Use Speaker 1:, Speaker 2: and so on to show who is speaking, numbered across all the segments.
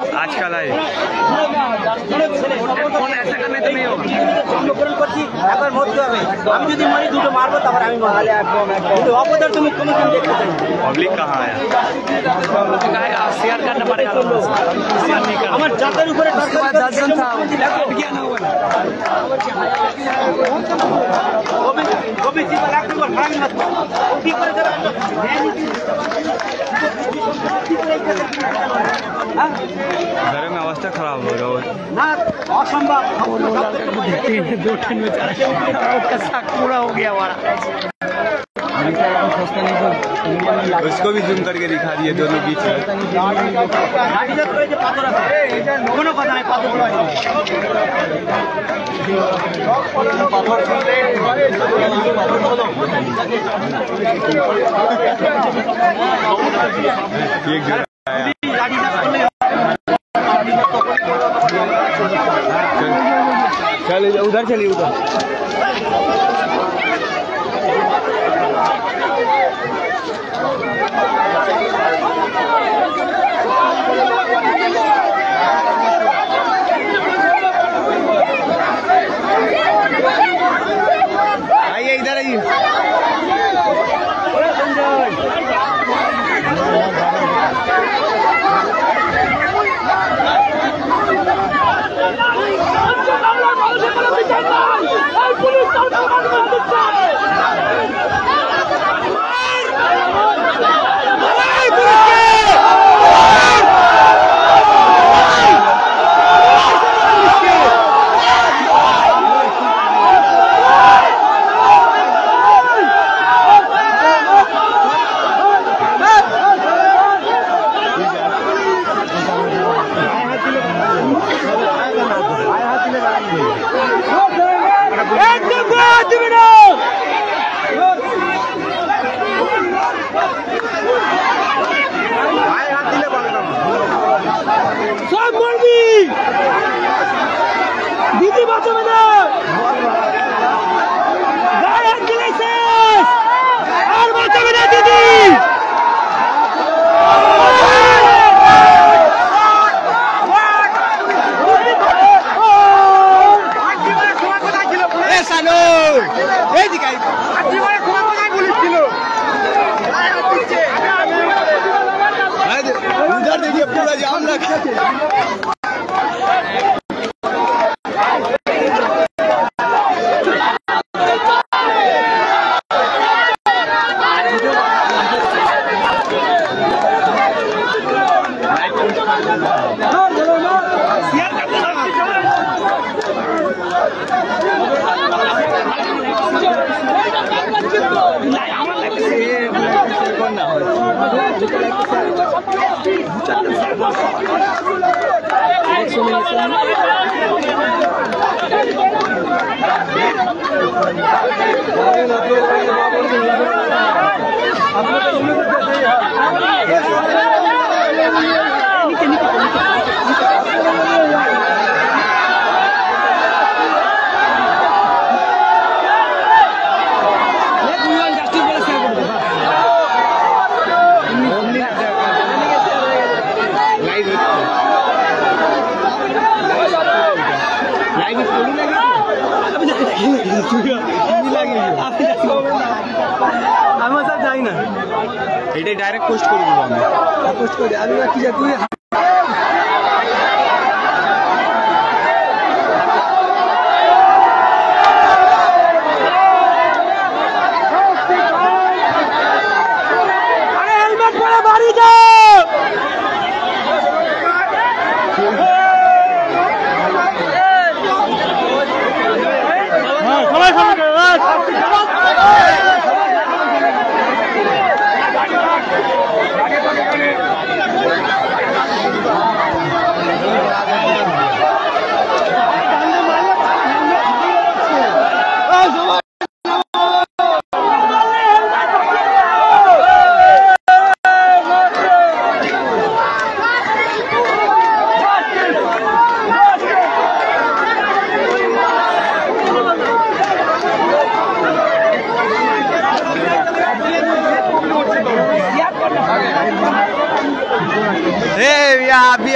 Speaker 1: आज का live phone ऐसा करने तो नहीं होगा।
Speaker 2: জন্মগ্রহণ করছি একবার মরতে হবে। আমি যদি মরি দুটো মারবো তারপর আমি মারলে একদম কিন্তু অপদার্থ তুমি কোনোদিন দেখতে চাই।
Speaker 1: पब्लिक कहाँ है? शेयर करना पड़ेगा।
Speaker 2: আমার জাতের উপরে দর্শন था गोभी जी लाख रुपए भाग मत की करे जरा
Speaker 1: घर में अवस्था खराब हो रहा है
Speaker 2: ना असंभव
Speaker 1: दो ट्रेन में पूरा हो गया हमारा। उसको भी जूम करके दिखा दिए दोनों बीच में। चलिए उधर चलिए उधर। आइए इधर आइए। दीदी बातों में ना गाय दिले से और बातों में ना दीदी ऐसा नो ये दिखाई जीवन को कोई पुलिस किलो उधर देखिए पूरा जाम लगा। আমি সব যাই না এটাই ডাইরেক্ট পোস্ট করে দেব আমি পোস্ট করে আমি কি যা তুই আরে হেলমেট পরে বাড়ি যাও হ্যাঁ সবাই সামনে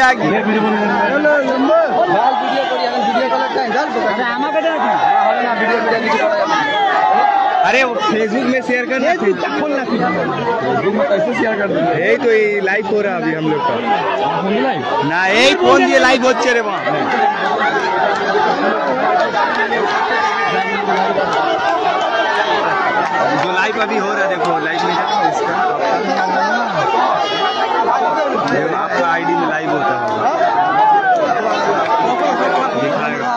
Speaker 1: आगे अरे फेसबुक में शेयर करना कैसे शेयर कर देंगे यही तो लाइव हो रहा है अभी हम लोग का ना यही फोन दिए लाइव होते रे वहाँ जो लाइव अभी हो रहा है देखो लाइव में आपका आईडी में लाइव होता है दिखाएगा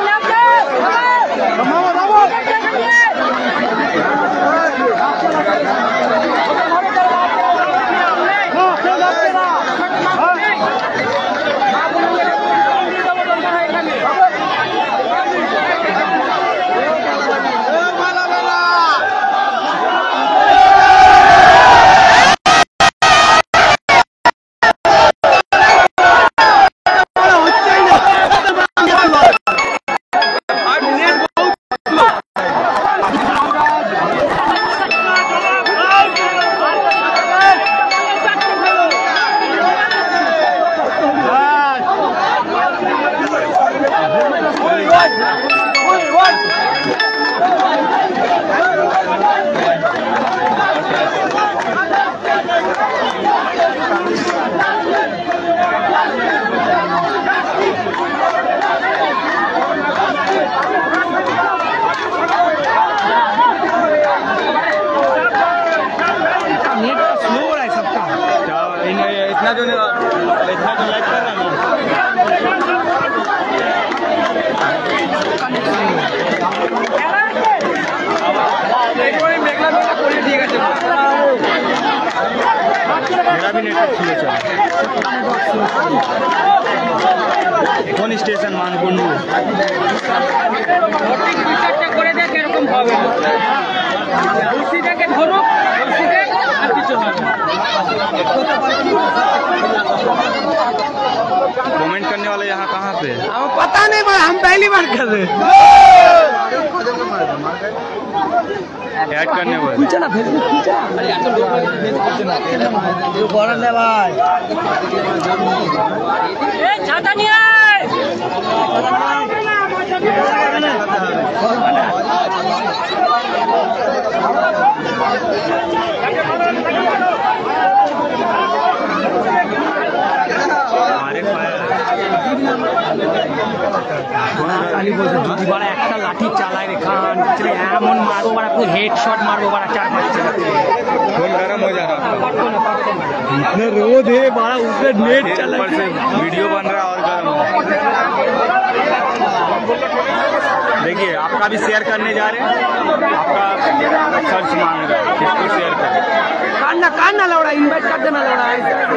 Speaker 1: इतना जो लाइक कर रहा है मेरा भी नेटवर्क खुले चला কোন স্টেশন মানকুণ্ডু করে দেখ এরকম হবে থেকে ধরো আর কিছু হবে कमेंट करने वाले यहाँ कहाँ पे हमें पता नहीं भाई हम पहली बार कर रहे ऐड करने वाले पूछा ना फेसबुक पूछा अरे यार लोग फेसबुक बड़ा ले भाई ए छाता नहीं है बड़ा एक लाठी चालाय रे खान एमन मारो बड़ा पूरा हेडशॉट मारो बड़ा 4-5 फोन गरम हो जा रहा इतने रोड है बड़ा उससे नेट चला से वीडियो बन रहा और गरम देखिए आपका भी शेयर करने जा रहे हैं आपका सर्च मांग रहा है किसको शेयर करें कान्ना लौड़ा इनवाइट कर देना लौड़ा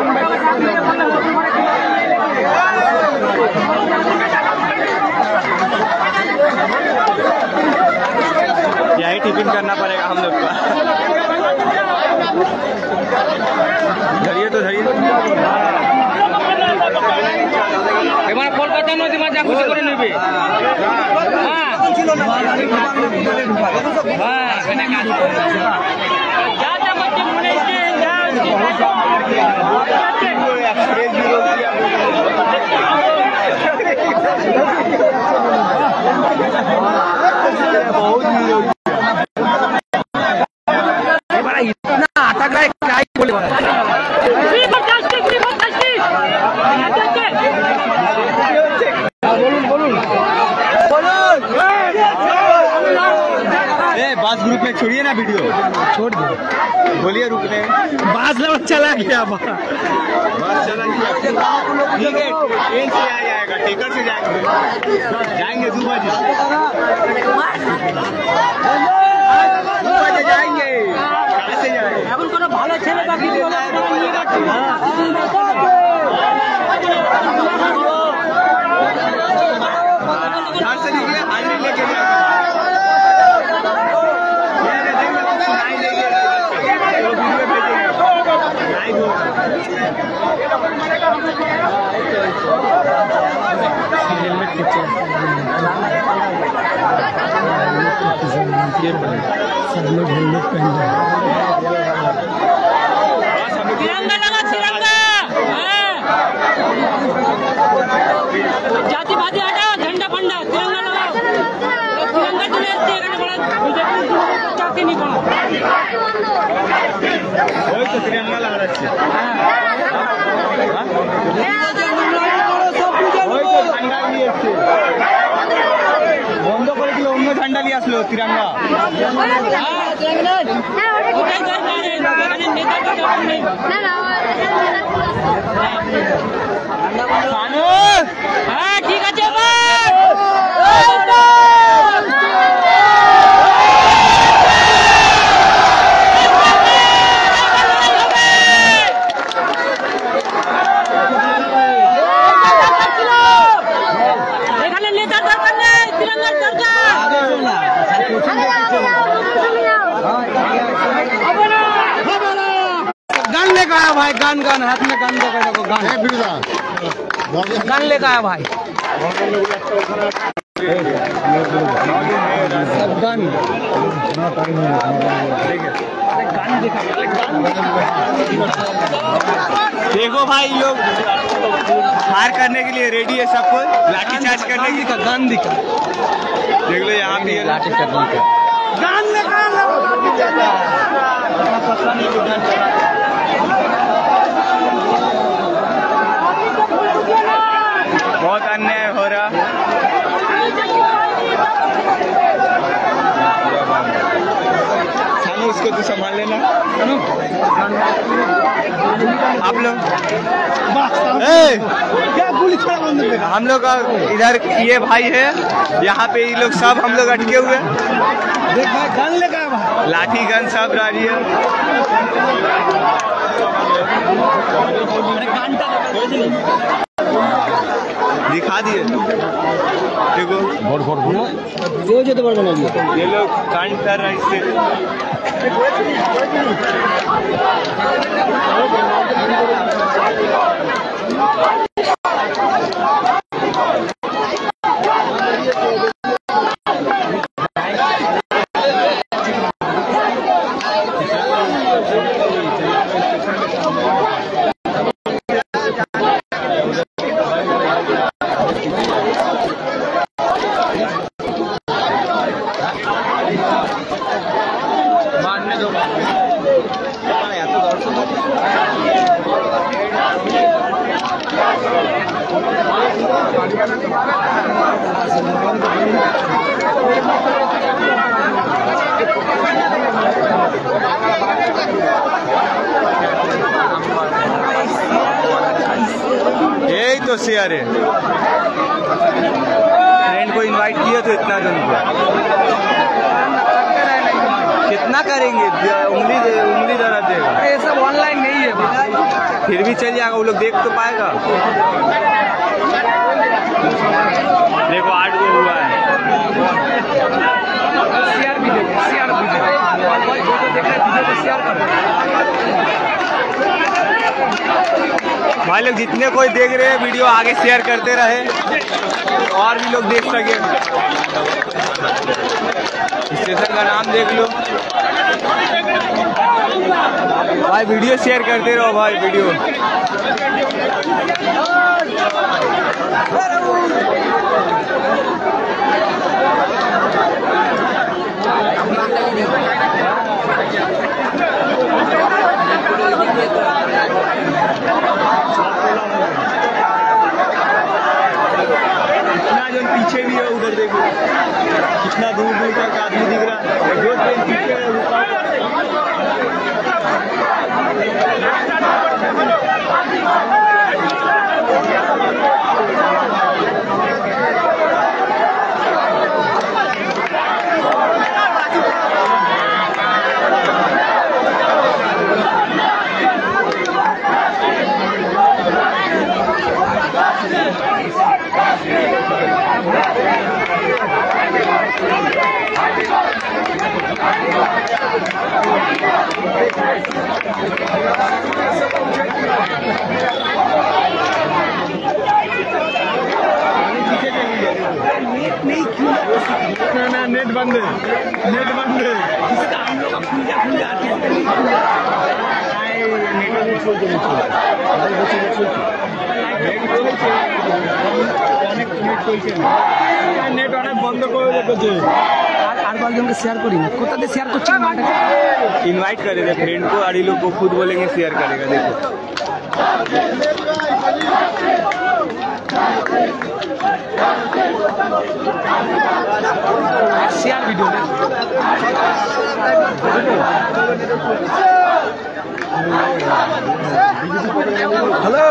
Speaker 1: यही टिफिन करना पड़ेगा हम लोग का धरिए तो धरिए এবার কলকাতা নদী মাঝে খুশি করে নেবে इतना आटा का क्या बोले बास ग्रुप में छोड़िए ना वीडियो छोड़ दो बोलिए रुकने बास लौट चला गया बास चला गया ठीक है ट्रेन से आ जाएगा टिकट से जाएंगे 2 बजे जाएंगे कैसे जाएंगे এখন কোনো ভালো ছেলে বা ভিডিও নিয়ে যাচ্ছে घर से निकले हाजिरी लेके सब लोग हेलमेट पहन तिरंगा लगा तिरंगा तिरंगा
Speaker 2: ঠিক আছে
Speaker 1: गन लेकर आया भाई, गन गन हाथ में गन लेकर देखो, गन लेकर आया भाई, सब गन देखो भाई, लोग हार करने के लिए रेडी है, सबको लाठी चार्ज करने की गन दिखा, देख लो यहाँ भी लाठी चार्ज गन बहुत अन्याय हो रहा। सानू उसको तू संभाल लेना आप लोग। हम लोग इधर ये भाई है, यहाँ पे ये लोग सब हम लोग अटके हुए, देख भाई गन लेकर लाठी गन सब राजी है। दिखा दिए देखो, ये लोग कांड कर रहे हैं इससे। यही तो शेयर है, फ्रेंड को इनवाइट किया तो इतना जन को कितना करेंगे, उंगली दर्द देगा। ये सब ऑनलाइन नहीं है भाई, फिर भी चल जाएगा, वो लोग देख तो पाएगा। देखो 8 गो हुआ है, शेयर भी देखो, शेयर भी देखो, शेयर करो भाई लोग, जितने कोई देख रहे हैं वीडियो आगे शेयर करते रहे और भी लोग देख सके। स्टेशन का नाम देख लो भाई, वीडियो शेयर करते रहो भाई, वीडियो इतना जो पीछे भी है, उधर देखो कितना दूर दूर तक आदमी दिख रहा है, जो ट्रेन पीछे है ना नेट बंद है, नेट बंद है, নেট অনেক বন্ধ করে রেখেছে। আর কয়েকজনকে শেয়ার করি না, কোথাতে শেয়ার করছি, इनवाइट करेगा फ्रेंड को, और ये लोग को खुद बोलेंगे शेयर करेगा। देखो
Speaker 3: शेयर वीडियो
Speaker 1: हेलो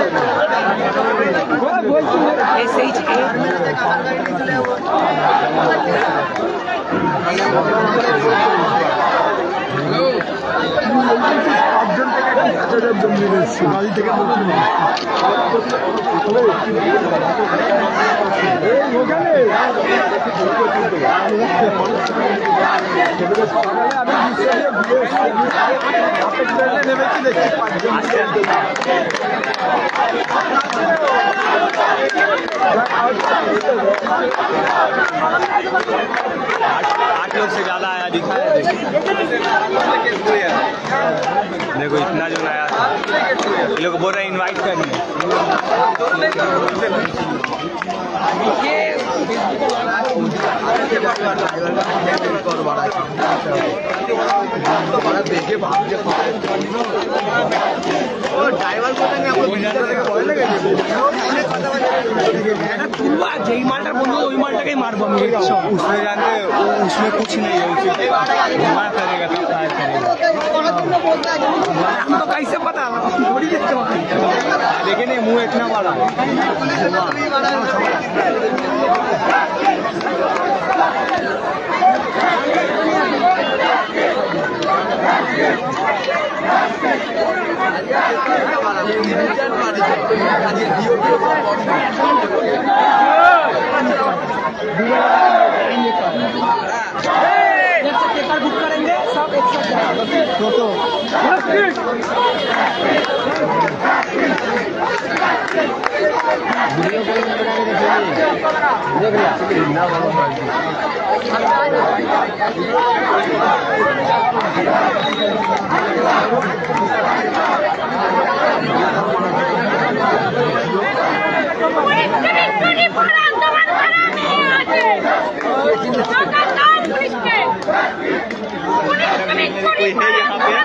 Speaker 1: आठ लोग से ज्यादा आया दिखा है। देखो इतना जो आया था, ये लोग बोल रहे हैं इनवाइट करिए।
Speaker 3: যেই মালটা বলবো ওই মালটাকেই মারবো আমি।
Speaker 1: उसमें जानते उसमें कुछ नहीं है, उसे घुमा करेगा तो फायर करेगा।
Speaker 3: हमको कैसे पता
Speaker 1: लेकिन ये मुंह इतना बड़ा
Speaker 3: बुक करेंगे सब एक साथ
Speaker 1: कोई है यहाँ पे।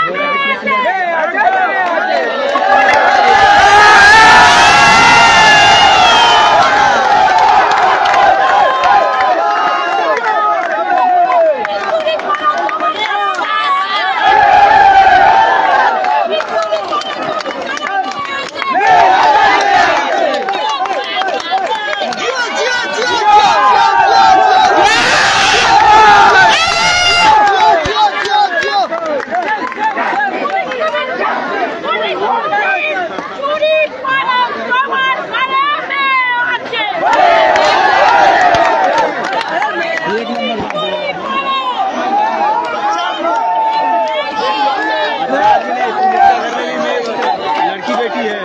Speaker 1: लड़की बेटी है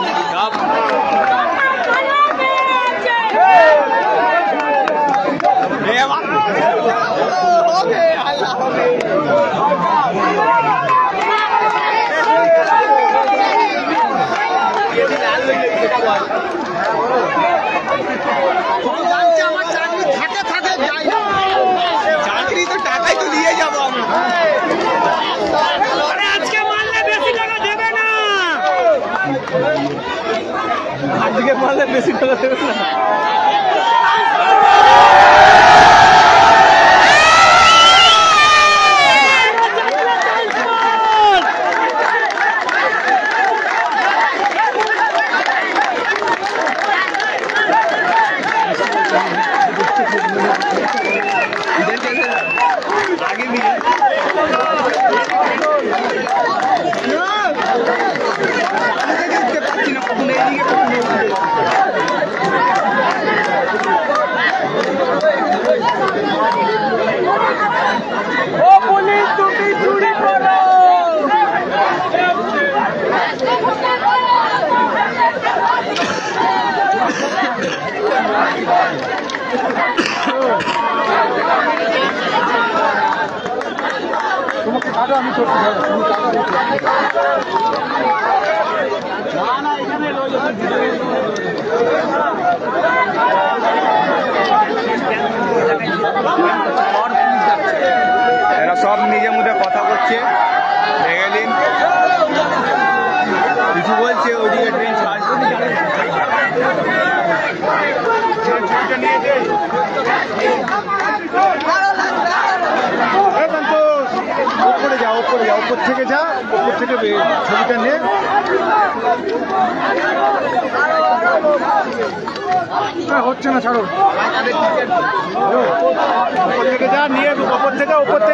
Speaker 1: চাকরি তো টাকাই তো দিয়ে যাবো আমি।
Speaker 3: আজকে মারলে বেশি টাকা দেবে না,
Speaker 1: আজকে মারলে বেশি টাকা দেবে না। आगे भी
Speaker 3: পুলিশ তুমি চুরি করো।
Speaker 1: আমি ছোট না এখানে এরা সব নিজের মধ্যে কথা বলছে, দেখলেন কিছু বলছে, ওদিকে ট্রেন ছাড়ছে। ওপর থেকে যা, ওপর থেকে ছবিটা নে। হচ্ছে না, ছাড়ো। ওপর থেকে যা, নিয়ে ওপর থেকে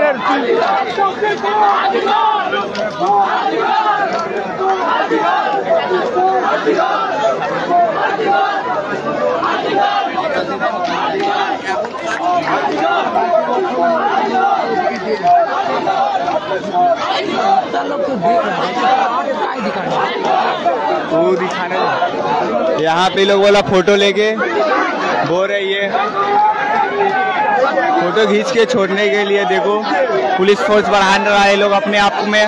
Speaker 1: वो दिखाने। यहाँ पे लोग बोला फोटो लेके बोल रही है, फोटो खींच के छोड़ने के लिए। देखो पुलिस फोर्स बढ़ा रहा है लोग अपने आप में।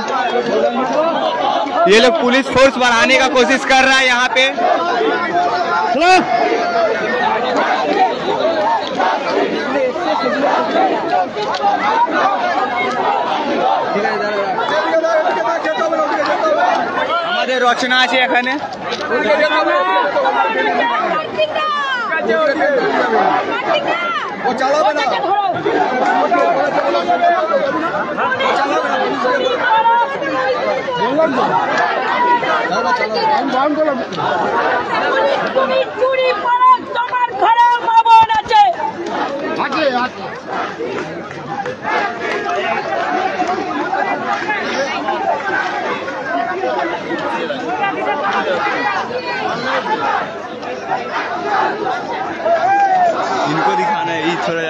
Speaker 1: ये लोग पुलिस फोर्स बढ़ाने का कोशिश कर रहा है यहाँ पे। আমাদের রচনা আছে এখানে। इनको दिखाना है, ये थोड़ा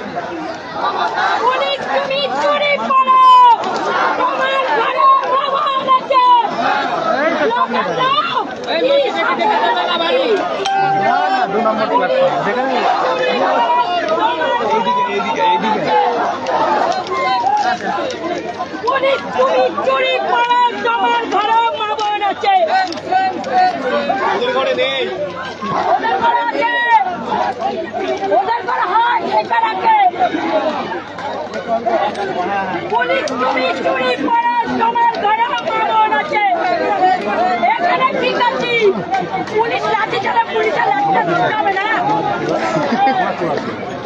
Speaker 4: পুলিশ তুমি চুরি করো, তোমার ঘরে মারণ আছে। এখানে ঠিক আছে, পুলিশ লাঠি চালা, পুলিশের লাঠিটা হবে না।